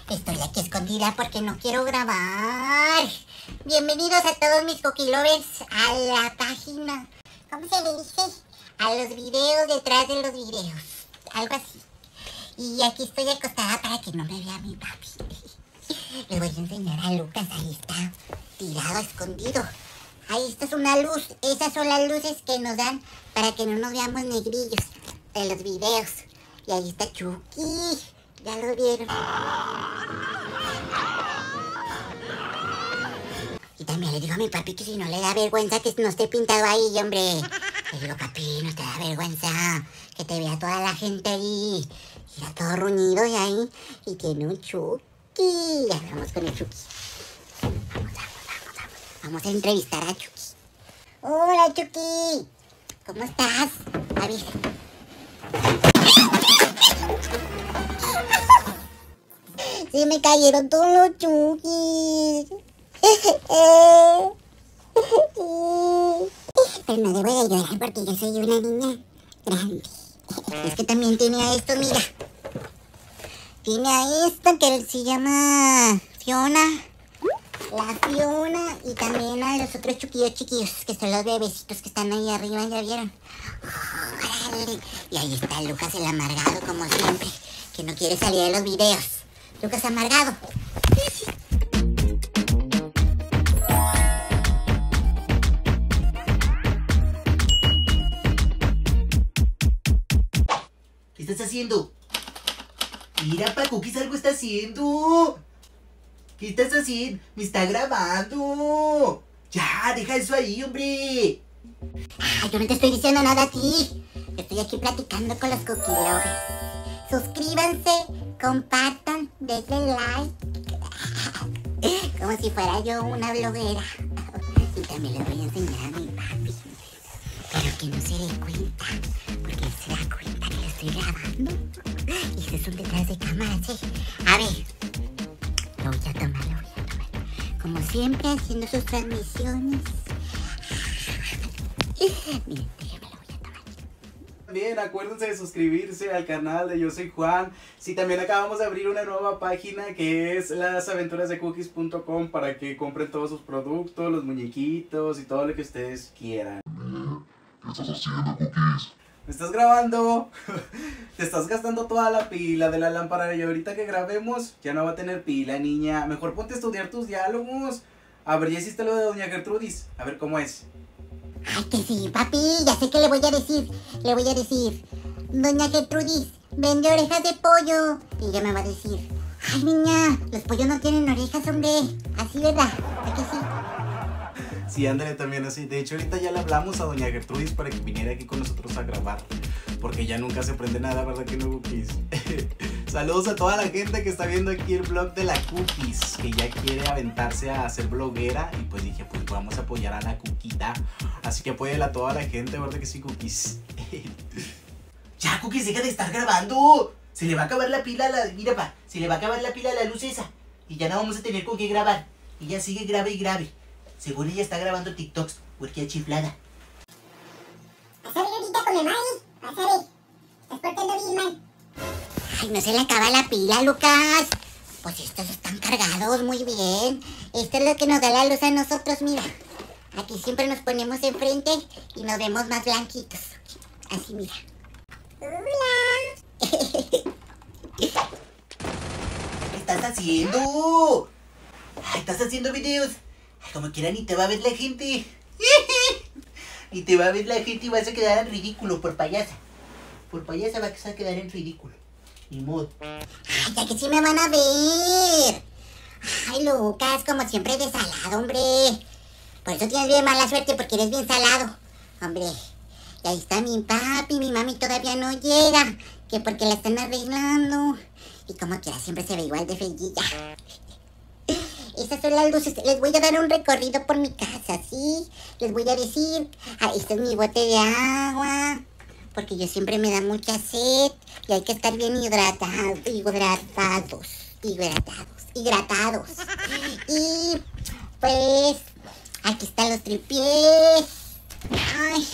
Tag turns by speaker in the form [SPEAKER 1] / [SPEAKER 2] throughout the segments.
[SPEAKER 1] Estoy aquí escondida porque no quiero grabar. Bienvenidos a todos mis Cookie Lovers a la página. ¿Cómo se le dice? A los videos detrás de los videos. Algo así. Y aquí estoy acostada para que no me vea mi papi. Le voy a enseñar a Lucas. Ahí está, tirado, escondido. Ahí está, es una luz. Esas son las luces que nos dan para que no nos veamos negrillos en los videos. Y ahí está Chucky. Ya lo vieron. Y también le digo a mi papi que si no le da vergüenza que no esté pintado ahí, hombre. Le digo, papi, no te da vergüenza que te vea toda la gente ahí. Mira, todo ruñido y ahí. Y tiene un Chucky. Ya vamos con el Chucky. Vamos a entrevistar a Chucky. Hola, Chucky. ¿Cómo estás? A ver. Se me cayeron todos los Chuckys. Pero no debo de llorar porque yo soy una niña grande. Es que también tiene a esto, mira. Tiene a esta que se llama Fiona. La Fiona. Y también a los otros Chuquillos chiquillos, que son los bebecitos que están ahí arriba, ¿ya vieron? ¡Órale! Y ahí está Lucas el amargado, como siempre, que no quiere salir de los videos. Lucas amargado.
[SPEAKER 2] ¿Qué estás haciendo? Mira, Cookies, algo está haciendo. ¿Qué estás haciendo? Me está grabando. Ya, deja eso ahí, hombre.
[SPEAKER 1] Ay, yo no te estoy diciendo nada a ti. Estoy aquí platicando con los Cookie Lovers. Suscríbanse, compartan, denle like. Como si fuera yo una bloguera. Y también les voy a enseñar a mi papi. Pero que no se dé cuenta, porque él se da cuenta que lo estoy grabando. Y ese es un detrás de cámara, ¿sí? A ver, lo voy a tomar. Como siempre, haciendo sus transmisiones. Miren, déjenme lo voy a tomar.
[SPEAKER 3] También acuérdense de suscribirse al canal de Yo Soy Juan. Sí, también acabamos de abrir una nueva página que es lasaventurasdecookies.com para que compren todos sus productos, los muñequitos y todo lo que ustedes quieran.
[SPEAKER 4] ¿Qué estás haciendo, Cookies?
[SPEAKER 3] ¿Me estás grabando? Te estás gastando toda la pila de la lámpara y ahorita que grabemos ya no va a tener pila, niña. Mejor ponte a estudiar tus diálogos. A ver, ya hiciste lo de Doña Gertrudis. A ver cómo es.
[SPEAKER 1] Ay, que sí, papi, ya sé qué le voy a decir. Le voy a decir, Doña Gertrudis, vende orejas de pollo. Y ella me va a decir, ay, niña, los pollos no tienen orejas, hombre. Así, ¿verdad? ¿A que sí?
[SPEAKER 3] Sí, ándale, también así. De hecho, ahorita ya le hablamos a Doña Gertrudis para que viniera aquí con nosotros a grabar. Porque ya nunca se aprende nada, ¿verdad que no, Cookies? Saludos a toda la gente que está viendo aquí el blog de la Cookies, que ya quiere aventarse a ser bloguera. Y pues dije, pues vamos a apoyar a la Cookita. Así que apóyala a toda la gente, ¿verdad que sí, Cookies?
[SPEAKER 2] Ya, Cookies, deja de estar grabando. Se le va a acabar la pila a la... Mira, se le va a acabar la pila a la luz esa. Y ya no vamos a tener con qué grabar. Y ya sigue grave y grave. Según ella está grabando TikToks, porque es chiflada.
[SPEAKER 1] Vas a ver ahorita con mi madre. Vas a ver. Estás portando bien mal. Ay, no se le acaba la pila, Lucas. Pues estos están cargados muy bien. Esto es lo que nos da la luz a nosotros, mira. Aquí siempre nos ponemos enfrente y nos vemos más blanquitos. Así, mira. Hola.
[SPEAKER 2] ¿Qué estás haciendo? Ay, estás haciendo videos. Ay, como quiera ni te va a ver la gente. Ni te va a ver la gente y vas a quedar en ridículo por payasa. Por payasa vas a quedar en ridículo. Ni modo.
[SPEAKER 1] Ay, ya que sí me van a ver. Ay, Lucas, como siempre de salado, hombre. Por eso tienes bien mala suerte, porque eres bien salado. Hombre, y ahí está mi papi, mi mami todavía no llega. Que porque la están arreglando. Y como quiera, siempre se ve igual de feillilla. Estas son las luces. Les voy a dar un recorrido por mi casa, ¿sí? Les voy a decir, este es mi bote de agua. Porque yo siempre me da mucha sed. Y hay que estar bien hidratados. Y pues, aquí están los tripiés. Ay.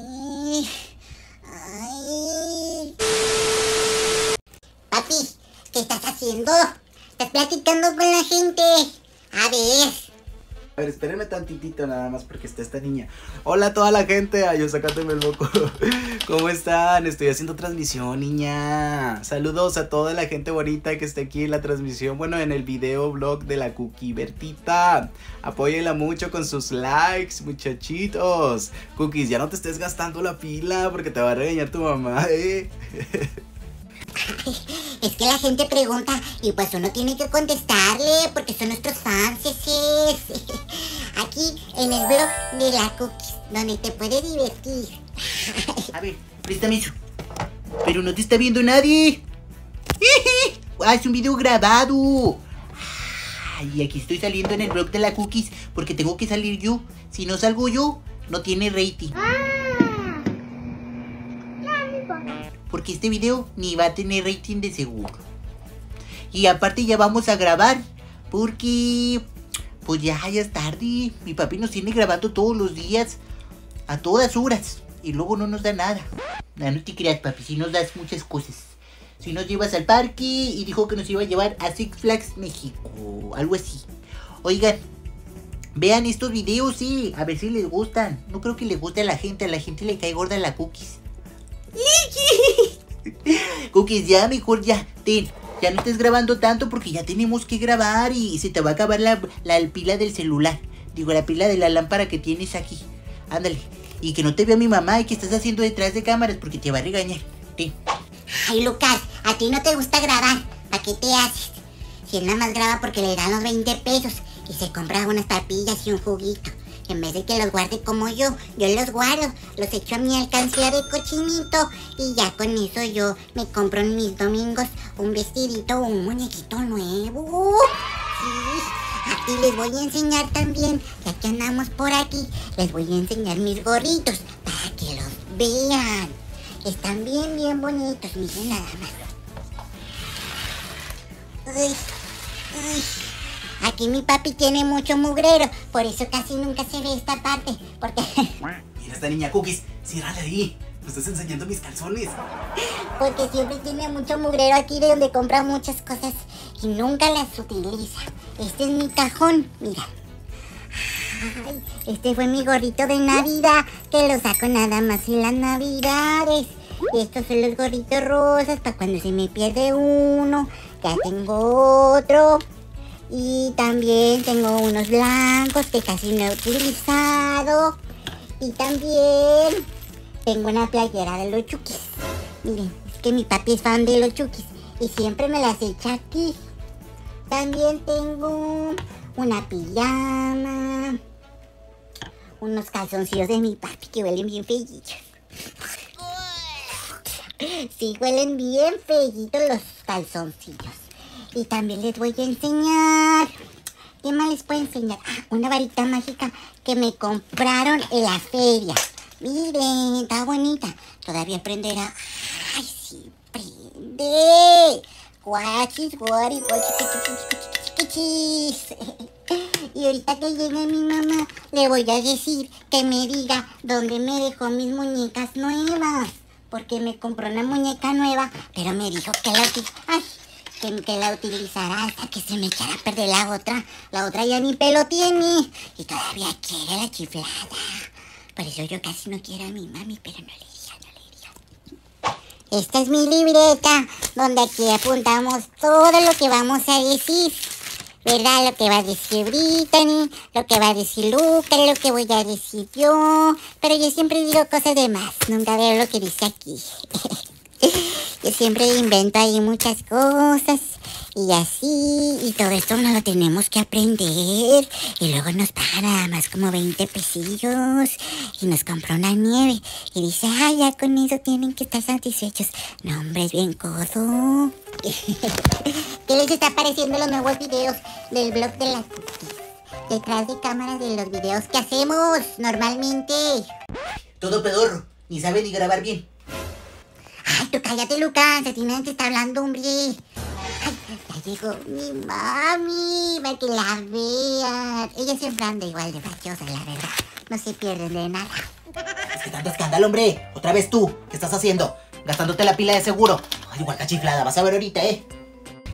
[SPEAKER 1] Papi, ¿Qué estás haciendo? ¿Estás platicando con la gente? A ver,
[SPEAKER 3] espérenme tantitito nada más porque está esta niña. Hola a toda la gente, ay, yo sacándome el moco. ¿Cómo están? Estoy haciendo transmisión, niña. Saludos a toda la gente bonita que está aquí en la transmisión. Bueno, en el video blog de la Cookie Bertita. Apóyenla mucho con sus likes, muchachitos. Cookies, ya no te estés gastando la pila porque te va a regañar tu mamá,
[SPEAKER 1] Es que la gente pregunta y pues uno tiene que contestarle porque son nuestros fans. Aquí en el blog de la Cookies, donde te puedes divertir.
[SPEAKER 2] A ver, préstame eso. Pero no te está viendo nadie. Ah, es un video grabado. Ay, aquí estoy saliendo en el blog de la Cookies porque tengo que salir yo. Si no salgo yo, no tiene rating. Porque este video ni va a tener rating de seguro. Y aparte ya vamos a grabar porque pues ya es tarde. Mi papi nos tiene grabando todos los días a todas horas y luego no nos da nada. No te creas, papi, si nos das muchas cosas. Si nos llevas al parque y dijo que nos iba a llevar a Six Flags México, algo así. Oigan, vean estos videos, sí, a ver si les gustan. No creo que les guste a la gente le cae gorda la Cookies. Cookies, ya mejor ya, ya no estés grabando tanto porque ya tenemos que grabar y se te va a acabar la pila del celular. Digo, la pila de la lámpara que tienes aquí. Ándale, y que no te vea mi mamá y que estás haciendo detrás de cámaras porque te va a regañar.
[SPEAKER 1] Ay, Lucas, a ti no te gusta grabar. ¿Para qué te haces? Si él nada más graba porque le dan los 20 pesos y se compra unas papillas y un juguito. En vez de que los guarde como yo los guardo, los echo a mi alcancía de cochinito y ya con eso yo me compro en mis domingos un vestidito o un muñequito nuevo. Sí, aquí les voy a enseñar también, ya que andamos por aquí, les voy a enseñar mis gorritos para que los vean. Están bien bonitos, miren nada más. Uy. Aquí mi papi tiene mucho mugrero, por eso casi nunca se ve esta parte, porque...
[SPEAKER 3] Mira esta niña, Cookies, ciérrale ahí, me estás enseñando mis calzones.
[SPEAKER 1] Porque siempre tiene mucho mugrero aquí de donde compra muchas cosas y nunca las utiliza. Este es mi cajón, mira. Ay, este fue mi gorrito de Navidad, que lo saco nada más en las Navidades. Y estos son los gorritos rosas para cuando se me pierde uno. Ya tengo otro. Y también tengo unos blancos que casi no he utilizado. Y también tengo una playera de los Chukis. Miren, es que mi papi es fan de los Chukis y siempre me las echa aquí. También tengo una pijama, unos calzoncillos de mi papi que huelen bien feitos. Sí, huelen bien feitos los calzoncillos. Y también les voy a enseñar, ¿qué más les puedo enseñar? Una varita mágica que me compraron en la feria. Miren, está bonita. Todavía prenderá. ¡Ay, sí prende! Guachis, guari, guachis. Y ahorita que llegue mi mamá, le voy a decir que me diga dónde me dejó mis muñecas nuevas. Porque me compró una muñeca nueva, pero me dijo que la utilizará hasta que se me echara a perder la otra. La otra ya ni pelo tiene y todavía quiere la chiflada. Por eso yo casi no quiero a mi mami, pero no le diga. Esta es mi libreta, donde aquí apuntamos todo lo que vamos a decir. ¿Verdad? Lo que va a decir Brittany, lo que va a decir Luca, lo que voy a decir yo. Pero yo siempre digo cosas de más, nunca veo lo que dice aquí. Yo siempre invento ahí muchas cosas y así, y todo esto no lo tenemos que aprender. Y luego nos pagan nada más como 20 pesillos y nos compra una nieve y dice, ay, ya con eso tienen que estar satisfechos. No, hombre, es bien codo. ¿Qué les está pareciendo los nuevos videos del blog de las Cookies? Detrás de cámaras de los videos que hacemos normalmente.
[SPEAKER 2] Todo pedorro, ni sabe ni grabar bien.
[SPEAKER 1] Ay, tú cállate, Lucas, a ti nadie te está hablando, hombre. Ay, ya llegó mi mami, para que la vean. Ella siempre anda igual de graciosa, la verdad. No se pierden de nada.
[SPEAKER 2] Es que tanto escándalo, hombre. Otra vez tú, ¿qué estás haciendo? Gastándote la pila de seguro. Ay, igual cachiflada, vas a ver ahorita,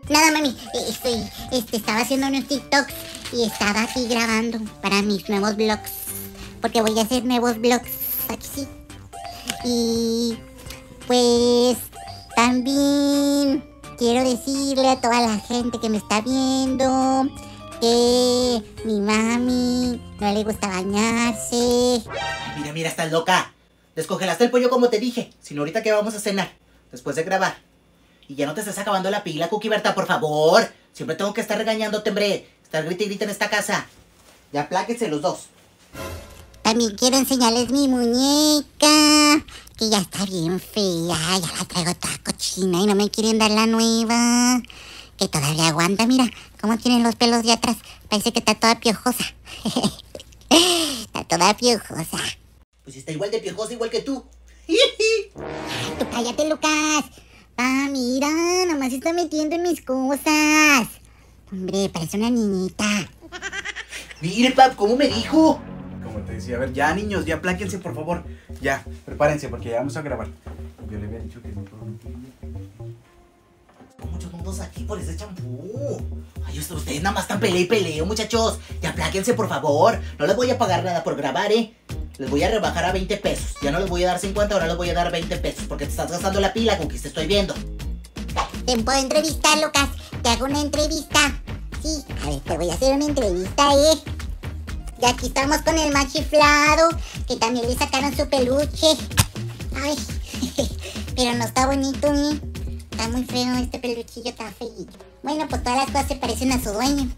[SPEAKER 1] Nada, mami. Estaba haciendo unos TikToks y estaba aquí grabando para mis nuevos vlogs. Porque voy a hacer nuevos vlogs. Aquí sí. Y pues también quiero decirle a toda la gente que me está viendo que mi mami no le gusta bañarse.
[SPEAKER 2] Ay, mira, estás loca. Descongelaste el pollo como te dije. Si no, ahorita que vamos a cenar, después de grabar. Y ya no te estás acabando la pila, Cookie Berta, por favor. Siempre tengo que estar regañándote, hombre. Estar grita y grita en esta casa. Ya apláquense los dos.
[SPEAKER 1] También quiero enseñarles mi muñeca, que ya está bien fea, ya la traigo toda cochina y no me quieren dar la nueva, que todavía aguanta, mira cómo tienen los pelos de atrás, parece que está toda piojosa. Está toda piojosa.
[SPEAKER 2] Pues está igual de piojosa, igual que tú.
[SPEAKER 1] Ay, tú cállate, Lucas. Mira, nomás se está metiendo en mis cosas. Hombre, parece una niñita.
[SPEAKER 2] Mire, pap, ¿cómo me dijo?
[SPEAKER 3] Como te decía, a ver, ya niños, ya apláquense, por favor. Ya, prepárense porque ya vamos a grabar. Yo le había dicho que no.
[SPEAKER 2] Muchos mundos aquí por ese champú. Ay, ustedes nada más están pelea y peleo, muchachos. Ya apláquense, por favor. No les voy a pagar nada por grabar, Les voy a rebajar a 20 pesos. Ya no les voy a dar 50, ahora les voy a dar 20 pesos. Porque te estás gastando la pila con que te estoy viendo.
[SPEAKER 1] Te puedo entrevistar, Lucas. Te hago una entrevista. Sí, a ver, te voy a hacer una entrevista, Y aquí estamos con el más chiflado, que también le sacaron su peluche. Ay, pero no está bonito, Está muy feo este peluchillo, está feíto. Bueno, pues todas las cosas se parecen a su dueño.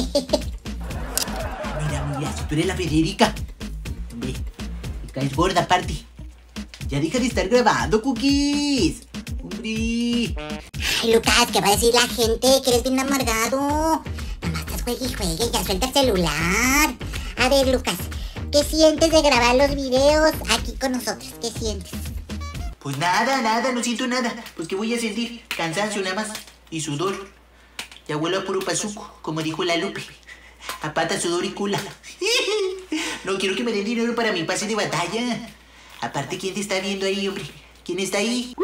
[SPEAKER 2] Mira, si tú eres la Federica. Hombre, me caes gorda, aparte. Ya deja de estar grabando, Cookies. Hombre.
[SPEAKER 1] Ay, Lucas, ¿qué va a decir la gente? Que eres bien amargado. Nomás estás juegue y juegue, ya suelta el celular. A ver, Lucas, ¿qué sientes de grabar los videos aquí con nosotros? ¿Qué sientes?
[SPEAKER 2] Pues nada, no siento nada. Pues ¿qué voy a sentir? Cansancio nada más. Y sudor. Ya huelo a puro pazuco, como dijo la Lupe. A pata, sudor y cula. No quiero que me den dinero para mi pase de batalla. Aparte, ¿quién te está viendo ahí, hombre? ¿Quién está ahí?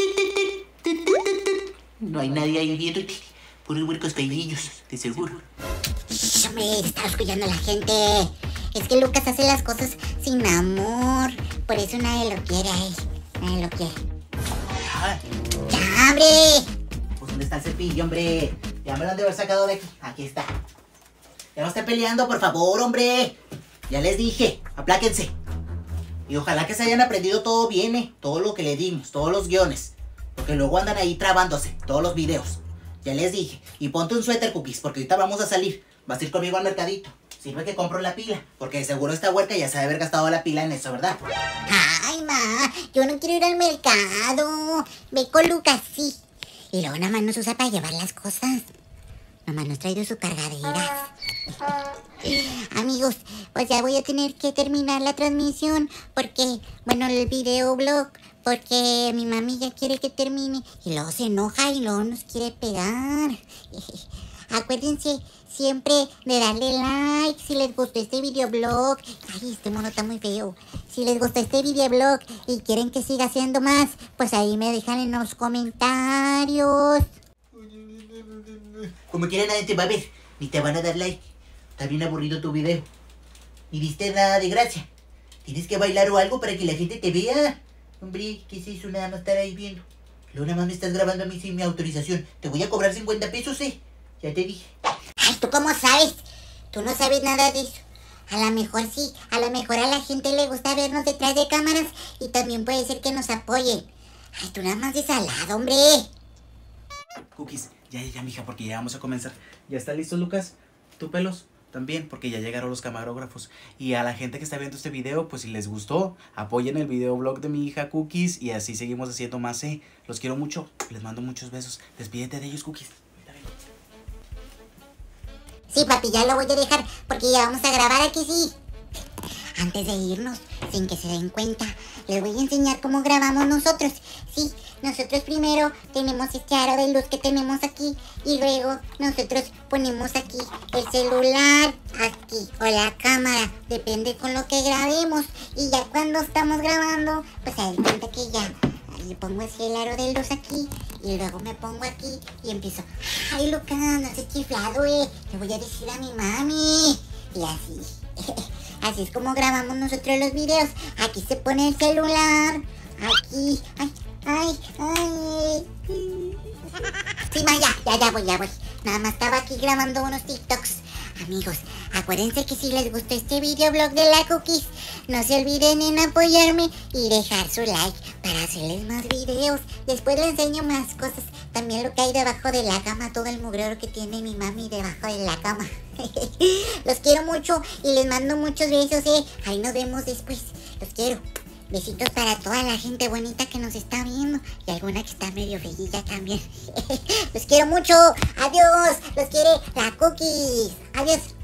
[SPEAKER 2] No hay nadie ahí viéndote. Puros huercos peidillos, de seguro.
[SPEAKER 1] Hombre, está escuchando a la gente. Es que Lucas hace las cosas sin amor. Por eso nadie lo quiere a él. Nadie lo quiere.
[SPEAKER 2] Ah,
[SPEAKER 1] ¡Ya, hombre!
[SPEAKER 2] pues ¿dónde está el cepillo, hombre? Ya me lo han de haber sacado de aquí. Aquí está. Ya no esté peleando, por favor, hombre. Ya les dije, apláquense. Y ojalá que se hayan aprendido todo bien, todo lo que le dimos, todos los guiones. Porque luego andan ahí trabándose, todos los videos. Ya les dije. Y ponte un suéter, Cookies, porque ahorita vamos a salir. Vas a ir conmigo al mercadito. Sirve que compro la pila, porque seguro esta huerca ya se ha de haber gastado la pila en eso, ¿verdad?
[SPEAKER 1] Ay, ma, yo no quiero ir al mercado. Ve con Lucas, sí. Y luego nada más nos usa para llevar las cosas. Nomás nos ha traído su cargadera. Amigos, pues ya voy a tener que terminar la transmisión porque, bueno, el videoblog, porque mi mami ya quiere que termine y luego se enoja y luego nos quiere pegar. Acuérdense siempre de darle like si les gustó este videoblog. Ay, este mono está muy feo. Si les gustó este videoblog y quieren que siga haciendo más, pues ahí me dejan en los comentarios.
[SPEAKER 2] Como quiera nadie te va a ver, ni te van a dar like. Está bien aburrido tu video. Ni diste nada de gracia. Tienes que bailar o algo para que la gente te vea. Hombre, ¿qué es eso? Nada más estar ahí viendo. Luego nada más me estás grabando a mí sin mi autorización. Te voy a cobrar 50 pesos, Ya te dije.
[SPEAKER 1] Ay, ¿tú cómo sabes? Tú no sabes nada de eso. A lo mejor sí, a lo mejor a la gente le gusta vernos detrás de cámaras y también puede ser que nos apoyen. Ay, tú nada más de salado, hombre.
[SPEAKER 3] Cookies, ya, mija, porque ya vamos a comenzar. ¿Ya está listo, Lucas? ¿Tú, pelos? También, porque ya llegaron los camarógrafos. Y a la gente que está viendo este video, pues si les gustó, apoyen el videoblog de mi hija Cookies y así seguimos haciendo más, Los quiero mucho, les mando muchos besos. Despídete de ellos, Cookies.
[SPEAKER 1] Sí, papi, ya lo voy a dejar porque ya vamos a grabar aquí, sí. Antes de irnos, sin que se den cuenta, les voy a enseñar cómo grabamos nosotros. Sí, nosotros primero tenemos este aro de luz que tenemos aquí y luego nosotros ponemos aquí el celular, aquí, o la cámara, depende con lo que grabemos. Y ya cuando estamos grabando, pues se dan cuenta que ya y pongo así el aro de luz aquí. Y luego me pongo aquí y empiezo. Ay, Lucas, no seas chiflado, le voy a decir a mi mami. Y así. Así es como grabamos nosotros los videos. Aquí se pone el celular. Aquí. Ay. Sí, ma, ya voy. Nada más estaba aquí grabando unos TikToks. Amigos, acuérdense que si les gustó este videoblog de la Cookies, no se olviden en apoyarme y dejar su like para hacerles más videos. Después les enseño más cosas. También lo que hay debajo de la cama, todo el mugrero que tiene mi mami debajo de la cama. Los quiero mucho y les mando muchos besos, Ahí nos vemos después. Los quiero. Besitos para toda la gente bonita que nos está viendo y alguna que está medio feillilla también. Los quiero mucho. Adiós. Los quiere la Cookies. Adiós.